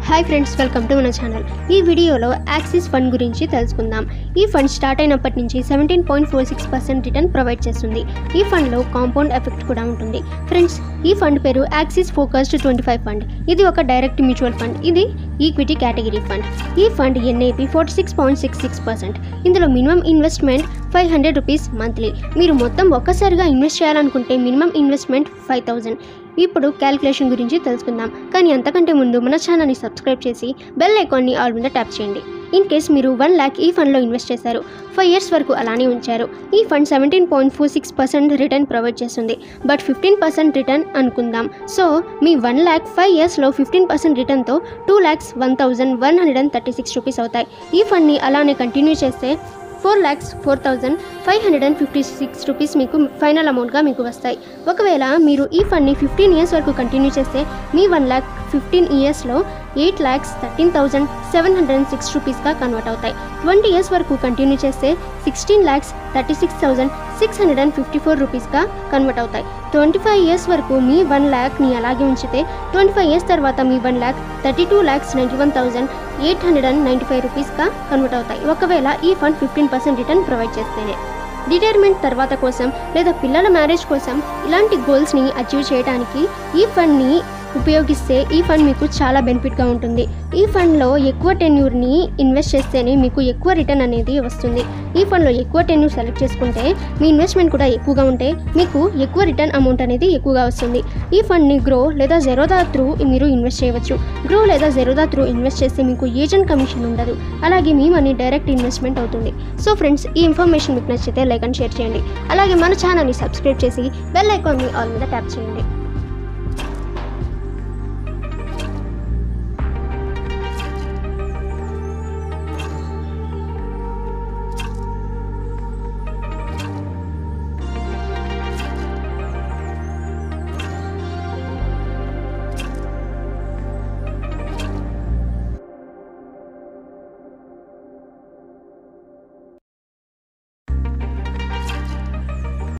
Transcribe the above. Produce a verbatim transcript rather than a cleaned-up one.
Hi friends, welcome to మన channel. ఈ వీడియోలో యాక్సిస్ ఫండ్ గురించి తెలుసుకుందాం. ఈ ఫండ్ స్టార్ట్ అయినప్పటి నుంచి seventeen point four six percent return provide చేస్తుంది. ఈ ఫండ్లో కాంపౌండ్ ఎఫెక్ట్ కూడా ఉంటుంది. ఫ్రెండ్స్, ఈ ఫండ్ పేరు Axis focused twenty five fund. ఇది ఒక డైరెక్ట్ మ్యూచువల్ ఫండ్. ఇది ఈక్విటీ కేటగిరీ ఫండ్. ఈ fund NAV forty six point six six percent. ఇందులో minimum investment five hundred rupees monthly. మీరు మొత్తం ఒక్కసారిగా ఇన్వెస్ట్ చేయాలనుకుంటే మినిమం ఇన్వెస్ట్మెంట్ ఫైవ్ థౌజండ్. ఇప్పుడు క్యాలిక్యులేషన్ గురించి తెలుసుకుందాం. కానీ అంతకంటే ముందు మన ఛానల్ని సబ్స్క్రైబ్ చేసి బెల్ ఐకాన్ని ఆల్ మీద ట్యాప్ చేయండి. ఇన్ కేస్ మీరు వన్ ల్యాక్ ఈ ఫండ్లో ఇన్వెస్ట్ చేశారు, ఫైవ్ ఇయర్స్ వరకు అలానే ఉంచారు. ఈ fund seventeen point four six percent return provide చేస్తుంది. బట్ ఫిఫ్టీన్ పర్సెంట్ రిటర్న్ అనుకుందాం. సో మీ వన్ ల్యాక్ ఫైవ్ ఇయర్స్లో ఫిఫ్టీన్ పర్సెంట్ రిటర్న్తో two lakhs one thousand one hundred and thirty six rupees అవుతాయి. ఈ ఫండ్ని అలానే కంటిన్యూ చేస్తే four lakhs four thousand five hundred and fifty six rupees మీకు ఫైనల్ అమౌంట్గా మీకు వస్తాయి. ఒకవేళ మీరు ఈ ఫండ్ని ఫిఫ్టీన్ ఇయర్స్ వరకు కంటిన్యూ చేస్తే మీ వన్ ల్యాక్ ఫిఫ్టీన్ ఇయర్స్లో eight lakhs thirteen thousand seven hundred and six రూపీస్గా కన్వర్ట్ అవుతాయి. ట్వంటీ ఇయర్స్ వరకు కంటిన్యూ చేస్తే sixteen lakhs thirty six thousand six hundred and fifty four రూపీస్గా కన్వర్ట్ అవుతాయి. ట్వంటీ ఫైవ్ ఇయర్స్ వరకు మీ వన్ ల్యాక్ని అలాగే ఉంచితే ట్వంటీ ఫైవ్ ఇయర్స్ తర్వాత మీ one lakh thirty two lakhs ninety one thousand eight hundred and ninety five రూపీస్గా కన్వర్ట్ అవుతాయి. ఒకవేళ ఈ fund fifteen percent return provide చేస్తేనే. రిటైర్మెంట్ తర్వాత కోసం లేదా పిల్లల మ్యారేజ్ కోసం ఇలాంటి గోల్స్ని అచీవ్ చేయడానికి ఈ ఫండ్ని ఉపయోగిస్తే ఈ ఫండ్ మీకు చాలా బెనిఫిట్గా ఉంటుంది. ఈ ఫండ్లో ఎక్కువ టెన్యూర్ని ఇన్వెస్ట్ చేస్తేనే మీకు ఎక్కువ రిటర్న్ అనేది వస్తుంది. ఈ ఫండ్లో ఎక్కువ టెన్యూర్ సెలెక్ట్ చేసుకుంటే మీ ఇన్వెస్ట్మెంట్ కూడా ఎక్కువగా ఉంటే మీకు ఎక్కువ రిటర్న్ అమౌంట్ అనేది ఎక్కువగా వస్తుంది. ఈ ఫండ్ని గ్రో లేదా జెరోదా త్రూ మీరు ఇన్వెస్ట్ చేయవచ్చు. గ్రో లేదా జెరోదా త్రూ ఇన్వెస్ట్ చేస్తే మీకు ఏజెంట్ కమిషన్ ఉండదు. అలాగే మీ మనీ డైరెక్ట్ ఇన్వెస్ట్మెంట్ అవుతుంది. సో ఫ్రెండ్స్, ఈ ఇన్ఫర్మేషన్ మీకు నచ్చితే లైక్ అండ్ షేర్ చేయండి. అలాగే మన ఛానల్ని సబ్స్క్రైబ్ చేసి బెల్ ఐకాన్ని ఆల్ మీద ట్యాప్ చేయండి.